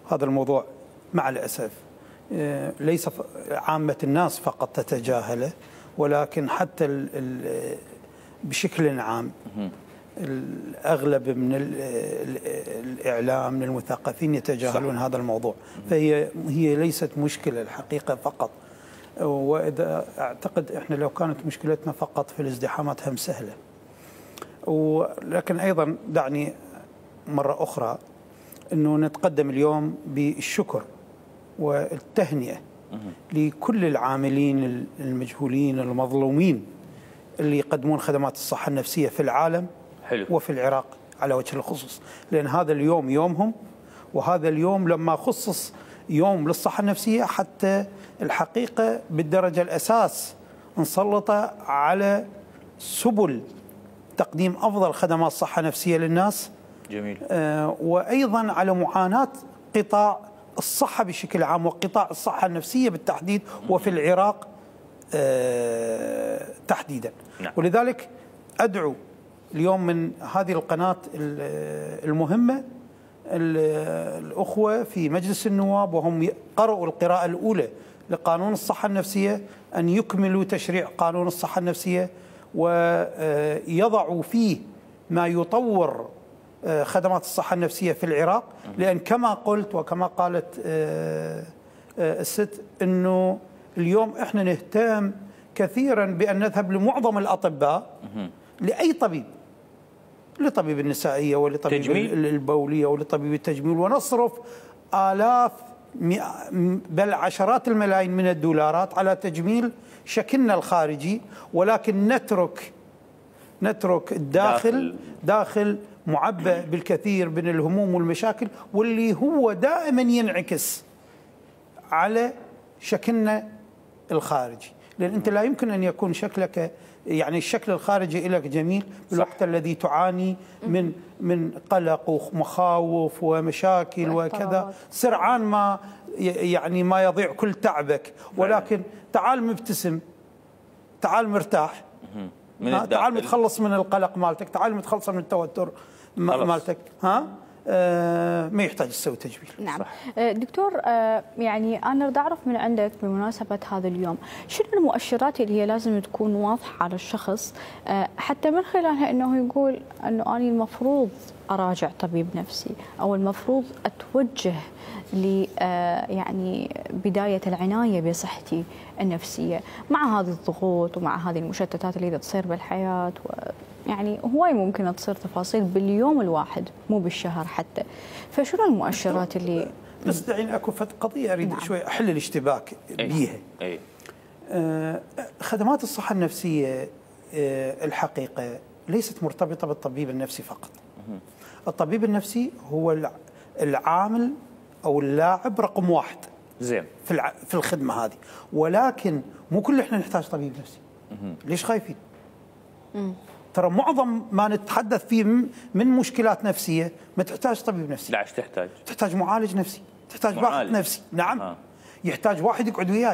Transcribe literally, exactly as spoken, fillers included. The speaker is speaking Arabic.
هذا الموضوع مع الأسف ليس عامة الناس فقط تتجاهله، ولكن حتى ال ال بشكل عام الأغلب من الإعلام من المثقفين يتجاهلون صح. هذا الموضوع. فهي هي ليست مشكلة الحقيقة فقط، وإذا أعتقد إحنا لو كانت مشكلتنا فقط في الازدحامات هم سهلة. ولكن أيضا دعني مرة أخرى أنه نتقدم اليوم بالشكر والتهنئة لكل العاملين المجهولين المظلومين اللي يقدمون خدمات الصحة النفسية في العالم حلو. وفي العراق على وجه الخصوص، لأن هذا اليوم يومهم، وهذا اليوم لما خصص يوم للصحة النفسية حتى الحقيقة بالدرجة الأساس نسلط على سبل تقديم أفضل خدمات صحة نفسية للناس. جميل. آه وأيضا على معاناة قطاع الصحة بشكل عام وقطاع الصحة النفسية بالتحديد وفي العراق آه تحديدا. نعم. ولذلك أدعو اليوم من هذه القناة المهمة الأخوة في مجلس النواب وهم قرأوا القراءة الأولى لقانون الصحة النفسية أن يكملوا تشريع قانون الصحة النفسية ويضعوا فيه ما يطور خدمات الصحة النفسية في العراق، لأن كما قلت وكما قالت الست أنه اليوم إحنا نهتم كثيرا بأن نذهب لمعظم الأطباء لأي طبيب، لطبيب النسائية ولطبيب تجميل. البولية ولطبيب التجميل، ونصرف آلاف بل عشرات الملايين من الدولارات على تجميل شكلنا الخارجي، ولكن نترك نترك الداخل داخل, داخل معبأ بالكثير من الهموم والمشاكل، واللي هو دائما ينعكس على شكلنا الخارجي، لأن أنت لا يمكن أن يكون شكلك يعني الشكل الخارجي لك جميل بالوقت الذي تعاني من من قلق ومخاوف ومشاكل وكذا، سرعان ما يعني ما يضيع كل تعبك. ولكن تعال مبتسم، تعال مرتاح، تعال متخلص من القلق مالتك، تعال متخلص من التوتر مالتك، ها آه ما يحتاج تسوي تجميل. نعم. صح. دكتور آه يعني انا اريد اعرف من عندك بمناسبه هذا اليوم شنو المؤشرات اللي هي لازم تكون واضحه على الشخص آه حتى من خلالها انه يقول انه انا المفروض اراجع طبيب نفسي او المفروض اتوجه ل آه يعني بدايه العنايه بصحتي النفسيه مع هذه الضغوط ومع هذه المشتتات اللي تصير بالحياه، و يعني هواي ممكن تصير تفاصيل باليوم الواحد مو بالشهر حتى. فشنو المؤشرات اللي بس دعيني اكو قضيه اريد نعم. شوي احل الاشتباك بيها. اي آه خدمات الصحه النفسيه آه الحقيقه ليست مرتبطه بالطبيب النفسي فقط. الطبيب النفسي هو العامل او اللاعب رقم واحد زين في في الخدمه هذه، ولكن مو كل احنا نحتاج طبيب نفسي. ليش خايفين؟ مم. ترى معظم ما نتحدث فيه من مشكلات نفسية ما تحتاج طبيب نفسي. لا ايش تحتاج؟ تحتاج معالج نفسي، تحتاج باحث نفسي، نعم. آه. يحتاج واحد يقعد وياه